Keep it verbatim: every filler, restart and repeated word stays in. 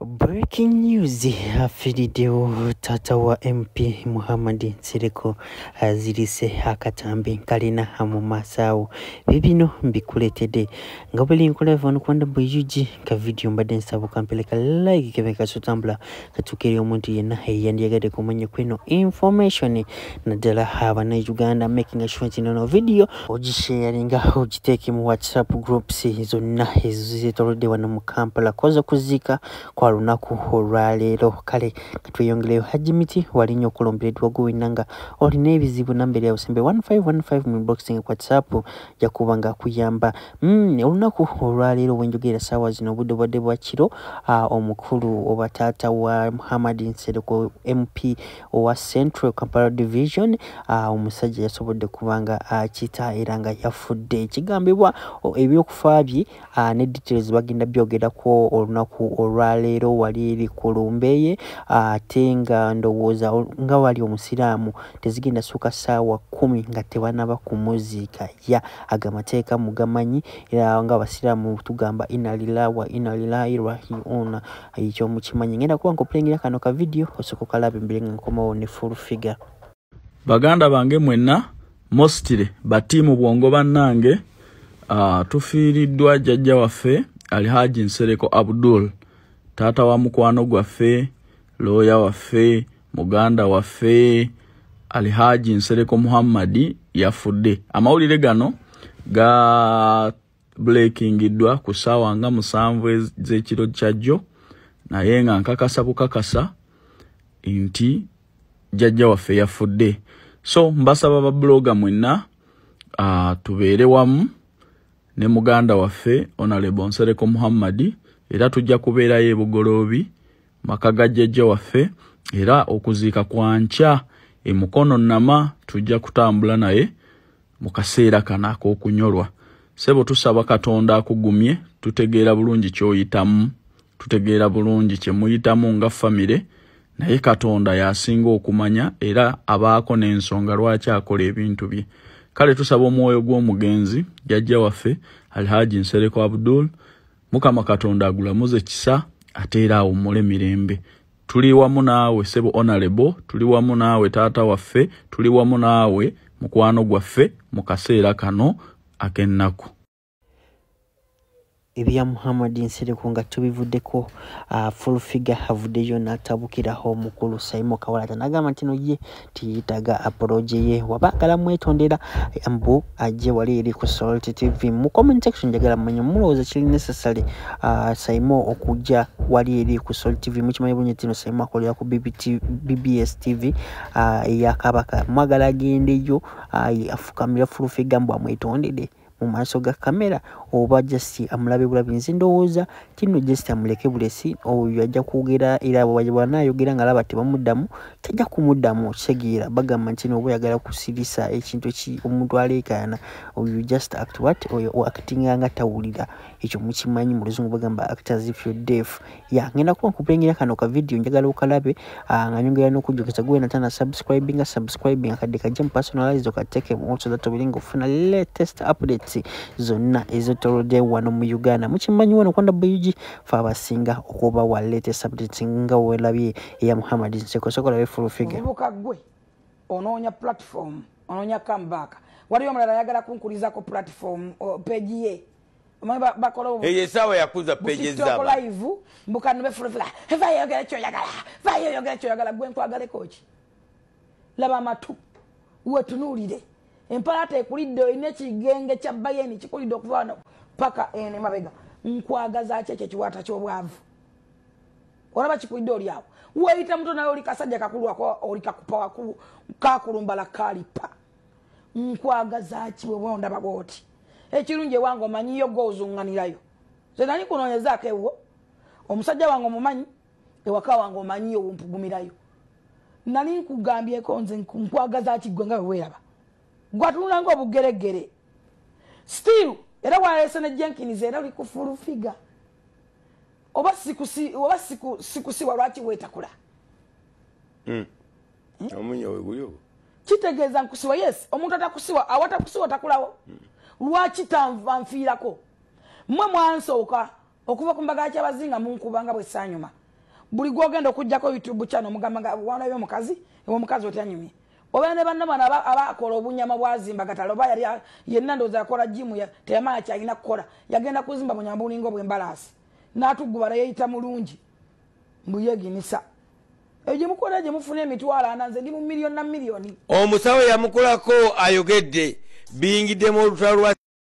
Breaking news afiridewo tata wa M P Muhammad Nsereko azilise akatambi kalina mu masawo bibino mbikuletede nga buli nkoleva no kwanda buyuji ka video mbadde nsaba kampeleka like kebeka sotambula katukeri omuntu yenna yandiyagade kumanya kweno information nadala abana Uganda making sure nti no video ogisharinga ogiteke mu WhatsApp groups zonna ezitolode wano mu Kampala koza kuzika kwa lunaku olwaleero kale katweyongeleyo hajimiti walinyo okulomberedwa guwinanga olina ebizibu nambere yawe sembe one five one five mu boxing kwa WhatsApp yakubanga kuyamba mm, olunaku olwaleero wenjogera sawa zino budde bwadde bwa kiro uh, omukulu oba taata wa Muhammad Nsereko M P owa Central Kampala Division uh, omusajja yasobodde kubanga akita uh, era nga yafudde ekigambibwa ebyokufaabye uh, ne details bagenda byogera ko olunaku olwaleero wali eri kulumbeye ate nga ndowooza nga wali omusiraamu tezigenda suka saawa kumi nga tebanaba kumuzika ya agamateeka mugamanyi era nga abasiraamu tugamba inna lillahi wa inna ilaihi raji'un ekyo mukimanyi ngenda kuba nkopulengira kano ka video osoko kalabe mbere nga nkomawo ne full figure. Baganda bange mwenna mostly batimu bwongo bannange uh, tufiiriddwa jjajja waffe Alhaji Nsereko Abdul tata wa mukwano gwaffe lawyer waffe muganda waffe Alhaji Nsereko Muhammad yafudde. Amawulire gano ga breakingidwa ku ssaawa nga musanvu z'ekiro kyajjo naye nga nkakasa bukakasa nti jjajja waffe yafudde. So mbasaba ba blogger mwenna uh, tubeere wamu ne muganda waffe Omulambo Nsereko Muhammad era tujja kubeera ye bugolobi makaga jjajja waffe era okuziika kwancha emukono nama tujja kutambula naye mu kaseera kana ak'okunyolwa. Sebo tusaba Katonda akugumye tutegeera bulungi kyoyitamu tutegeera bulungi kye muyitamu nga famire naye Katonda yasinga okumanya era abaako n'ensonga lwaki akola ebintu bye. Kale tusaba omwoyo gw'omugenzi jjajja waffe Alhaji Nsereko Abdul Mukama Katonda agulamuze kisa ateera awummule mirembe. Tuli wamu naawe sebo Omulambo, tuli wamu naawe taata waffe, tuli wamu naawe mukwano gwaffe mu kaseera kano ak'ennaku. Ebya Muhammad Nsereko nga tubivuddeko uh, full figure havuddeyo n'atabukiraho omukulu Saimo Kawalata n'agamba nti no ye tiyitaga apology ye wabagala mwetondera mbu ajje wali eri ku Salt T V mu comment section njagala mmanya mulowooza kiri necessary uh, Saimo okujja wali eri ku Salt T V mukimanyi bunye tino Saimo akolera ku B B S T V uh, ya Kabaka mwagala agendeyo uh, afukamira full figure mbu amwetondere mu maaso ga kamera oba just amulabe bulabi nzi ndowooza kino just amuleke bulesi oyo ajja kwogera era abo bajabana ayogera nga laba tebamuddamu tajja kumuddamu segira bagamba nti no boyagala kusirisa ekintu ki omuntu alekana oyo just act what oyo acting nga tawulira ekyo mukimanyi mu luzungu bagamba act as if you're deaf ya ngenda kuba nkupengira kano ka video njagala okalabe nga nyongera n'okujjukisa gwe natana subscribing subscribing akadde kajja personalize okateke also that obilingo funa latest update zonna ezotolode wano mu Uganda mukimanyi wano kwanda buyuji fa basinga okuba wa latest updates nga welabye ya Muhammad Nsereko sokola we full figure ubuka gwe ononya platform ononya comeback waliyo mulala yagala kunkuliza ko platform page ye mamba bakolo eye sawa yakuza page zabo live mbuka nbe full figure eva yogera cyo yagala va yogera cyo yagala gwe nkwagale kochi laba matu wetunulire empalata ekulidde ine kigenge kya bayeni kikulidde okuvana paka ene mabega nkwagaza kyekye kiwata ky'obwavu olaba kikulidde oli awo weeyita muto naye oli kasajja kakulu ako oli kakupa wakulu kakulumbala kalipa nkwagaza ki bwe bwondaba bwoti ekirungi wange omanyiyo gozunganirayo ze nani kunoonyezaako ewo omusajja wange omumanyi ewaka wange omanyiyo wumpugumirayo nani nkugambyeko nze nkwagaza ki gwe nga bwe weeraba gwatunula ngo bugeregere still era walese ne Jenkins era uli ku full figure oba sikusi oba siku sikusi walwaki wetakula mm omunyo we guliyo kitegeza nkusiwa yes omuntu atakusiwa awata kusiwa takulawo mm. lwaki tanvanfirako mwe mwansooka okuva ku mbaga kya bazinga munkubanga bwe sanyuma buli gwogenda okujjako YouTube channel mugamba wana byo mukazi ewo mukazi otanyumye oba ne banna bana abakola obunyama bwazimba gatalo ba yali yenna ndoza akola jimu ya tema kyalina kukola yagenda kuzimba bunyama bulingo bwembalasi natugubala yeyita mulungi mbuyeginisa eje mukola je mufune emitwala ananze ndi mu milioni na milioni omusawo yamukolako ayogedde bingidde mu olutalo lwa